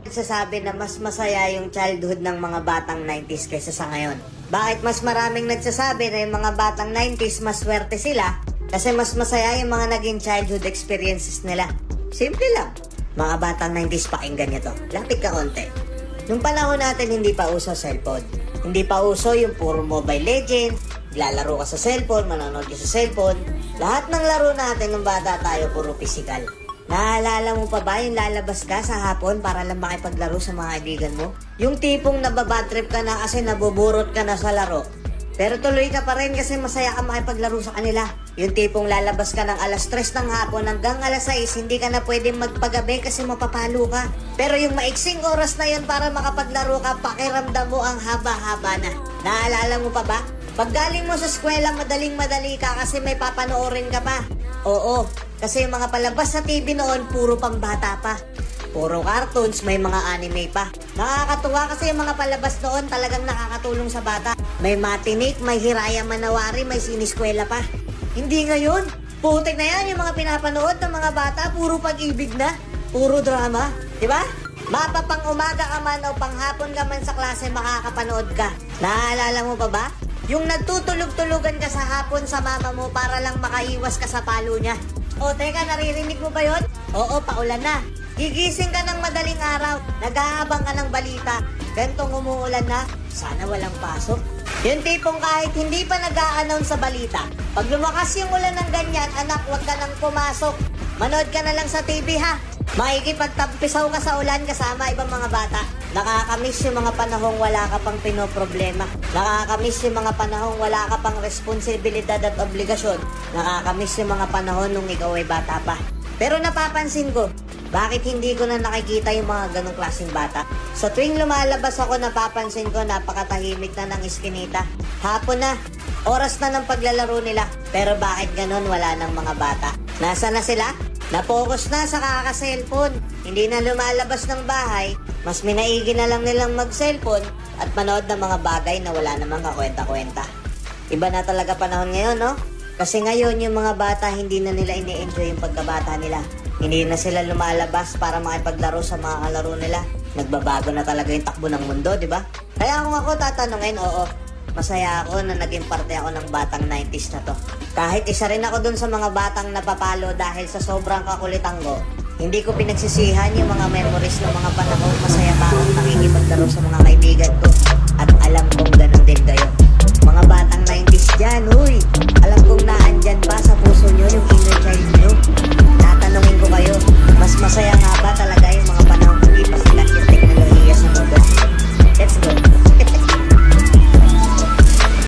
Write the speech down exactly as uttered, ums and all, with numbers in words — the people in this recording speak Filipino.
Nagsasabi na mas masaya yung childhood ng mga batang nineties kaysa sa ngayon. Bakit mas maraming nagsasabi na yung mga batang nineties mas swerte sila? Kasi mas masaya yung mga naging childhood experiences nila. Simple lang. Mga batang nineties, pakinggan nyo to. Lapit ka konti. Nung panahon natin hindi pa uso cellphone. Hindi pa uso yung puro Mobile Legends, lalaro ka sa cellphone, manonood ka sa cellphone. Lahat ng laro natin nung bata tayo puro physical. Naalala mo pa ba yung lalabas ka sa hapon para lang makipaglaro sa mga kaibigan mo? Yung tipong nababadtrip ka na kasi nabuburot ka na sa laro. Pero tuloy ka pa rin kasi masaya ka makipaglaro sa kanila. Yung tipong lalabas ka ng alas tres ng hapon hanggang alas sais, hindi ka na pwedeng magpagabi kasi mapapalo ka. Pero yung maiksing oras na yun para makapaglaro ka, pakiramdam mo ang haba-haba na. Naalala mo pa ba? Pag galing mo sa eskwela, madaling-madali ka kasi may papanoorin ka pa. Oo, kasi yung mga palabas sa T V noon, puro pambata pa. Puro cartoons, may mga anime pa. Nakakatuwa kasi yung mga palabas noon talagang nakakatulong sa bata. May matinik, may Hiraya Manawari, may siniskwela pa. Hindi ngayon. Putik na yan yung mga pinapanood ng mga bata, puro pag-ibig na. Puro drama. Diba? Mapa pang umaga ka man o panghapon ka man sa klase, makakapanood ka. Naalala mo pa ba? Yung nagtutulog-tulugan ka sa hapon sa mama mo para lang makaiwas ka sa palo niya. O teka, naririnig mo ba yun? Oo, paulan na. Gigising ka ng madaling araw, nag-aabang ka ng balita. Gantong umuulan na, sana walang pasok. Yung tipong kahit hindi pa nag-a-announce sa balita, pag lumakas yung ulan ng ganyan, anak, huwag ka nang pumasok. Manood ka na lang sa T V ha. Makikipagtampisaw ka sa ulan kasama ibang mga bata. Nakakamiss yung mga panahong wala ka pang pinoproblema. Nakakamiss yung mga panahong wala ka pang responsibilidad at obligasyon. Nakakamiss yung mga panahon nung ikaw ay bata pa. Pero napapansin ko, bakit hindi ko na nakikita yung mga ganong klaseng bata? Sa tuwing lumalabas ako, napapansin ko napakatahimik na ng iskinita. Hapon na, oras na ng paglalaro nila. Pero bakit ganon wala ng mga bata? Nasa na sila? Napokus na sa kaka-cellphone. Hindi na lumalabas ng bahay. Mas minaigi na lang nilang mag-cellphone at manood ng mga bagay na wala namang kakwenta-kwenta. Iba na talaga panahon ngayon, no? Kasi ngayon yung mga bata hindi na nila ini-enjoy yung pagkabata nila. Hindi na sila lumalabas para makipaglaro sa mga kalaro nila. Nagbabago na talaga yung takbo ng mundo, di ba? Kaya kung ako tatanungin, oo, masaya ako na naging parte ako ng batang nineties na to. Kahit isa rin ako dun sa mga batang napapalo dahil sa sobrang kakulitan ko, hindi ko pinagsisihan yung mga memories ng mga panahon masaya pa akong nakikipaglaro sa mga kaibigan ko. At alam kong ganun din kayo. Mga batang nineties dyan, huy! Alam kong naandyan ba sa puso nyo yung inner child nyo? Tatanungin ko kayo, mas masaya